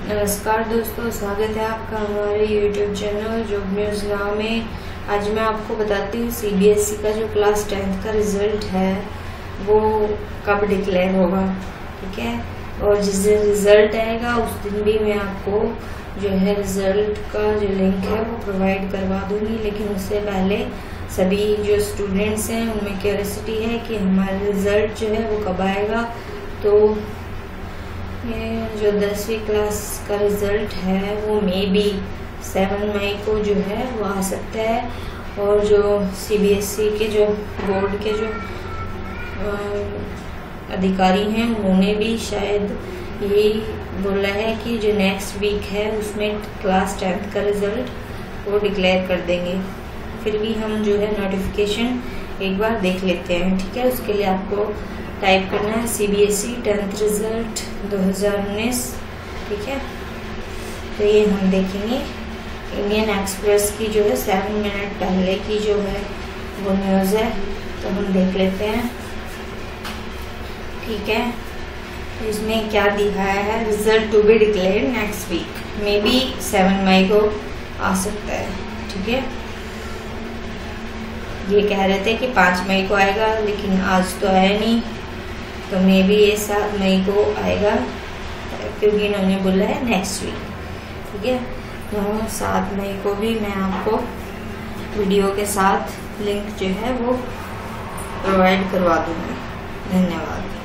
नमस्कार दोस्तों, स्वागत है आपका हमारे YouTube channel job news now में। आज मैं आपको बताती हूँ CBSE का जो क्लास 10th का रिज़ल्ट है वो कब डिक्लेयर होगा। ठीक है, और जिस दिन रिज़ल्ट आएगा उस दिन भी मैं आपको जो है रिज़ल्ट का जो लिंक है वो प्रोवाइड करवा दूँगी। लेकिन उससे पहले सभी जो स्टूडेंट्स हैं उनमें क्यूरियोसिटी है कि हमारा रिज़ल्ट जो है वो कब आएगा। तो ये जो 10वीं क्लास का रिज़ल्ट है वो मे बी 7 मई को जो है वो आ सकता है। और जो CBSE के जो बोर्ड के जो अधिकारी हैं उन्होंने भी शायद यही बोला है कि जो नेक्स्ट वीक है उसमें क्लास 10th का रिज़ल्ट वो डिक्लेयर कर देंगे। फिर भी हम जो है नोटिफिकेशन एक बार देख लेते हैं। ठीक है, उसके लिए आपको टाइप करना है CBSE 10th रिज़ल्ट 2019। ठीक है, तो ये हम देखेंगे। इंडियन एक्सप्रेस की जो है 7 मिनट पहले की जो है वो न्यूज़ है, तो हम देख लेते हैं। ठीक है, तो इसमें क्या दिखाया है, result to be declared next week, maybe 7 मई को आ सकता है। ठीक है, ये कह रहे थे कि 5 मई को आएगा, लेकिन आज तो आया नहीं, तो मे बी ये 7 मई को आएगा क्योंकि इन्होंने बोला है नेक्स्ट वीक। ठीक है, तो 7 मई को भी मैं आपको वीडियो के साथ लिंक जो है वो प्रोवाइड करवा दूँगी। धन्यवाद।